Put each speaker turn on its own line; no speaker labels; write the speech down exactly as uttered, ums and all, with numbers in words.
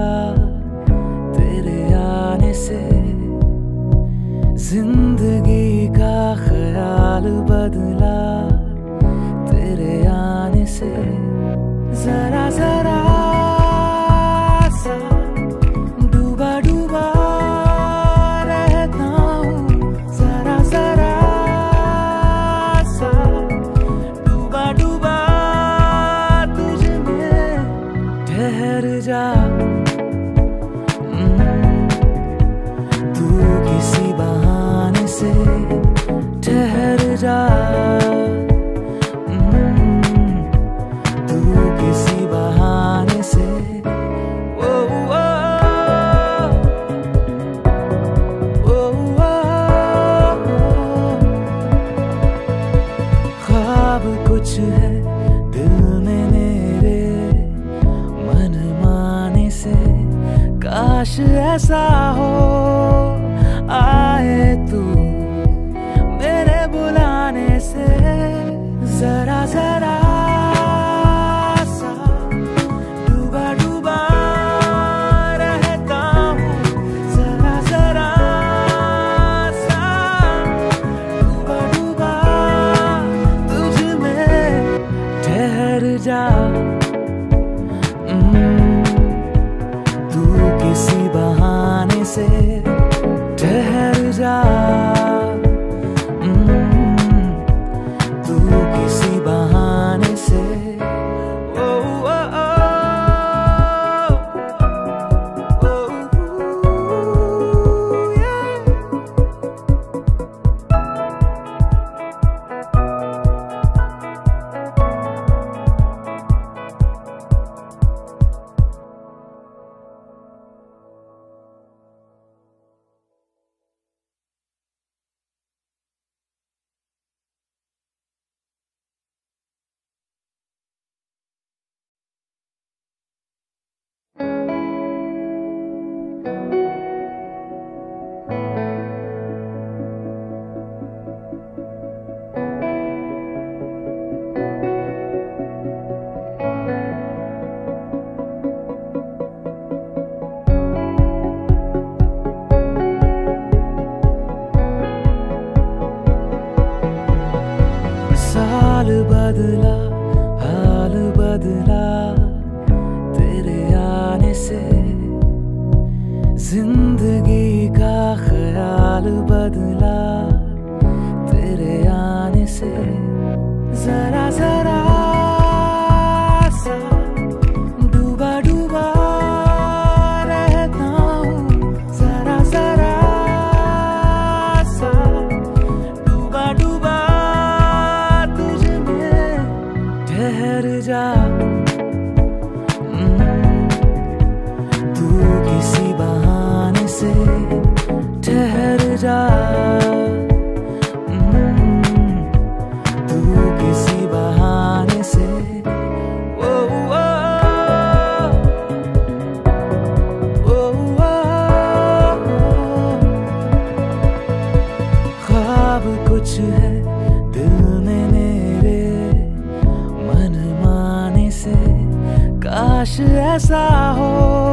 तेरे आने से, जिंदगी का ख्याल बदला तेरे आने से। जरा जरा सा डूबा डूबा रहता हूँ, जरा जरा सा डूबा डूबा तुझ में। ठहर जा तू किसी बहाने से, ठहर जा तू किसी बहाने से। ओ ओ ओ ओ ख्वाब कुछ है दिल में मेरे, मन माने से काश ऐसा हो आए तू मेरे बुलाने से। जरा जरा सा डूबा डूबा रहता हूँ, जरा जरा सा डूबा डूबा तुझ में। ठहर जा तू किसी बहाने से, ठहर जा तू किसी बहाने से। ओ ओ ओ ओ yeah। साल बदला हाल बदला तेरे आने से, जिंदगी का ख्याल बदला तेरे आने से। जरा जरा सा डूबा डूबा रहता हूँ, जरा जरा सा डूबा डूबा तुझ में। ठहर जा तू किसी बहाने से, ठहर जा तू किसी बहाने से। ओ ओ ओ ओ ख्वाब कुछ है दिल में मेरे, मन माने से काश ऐसा हो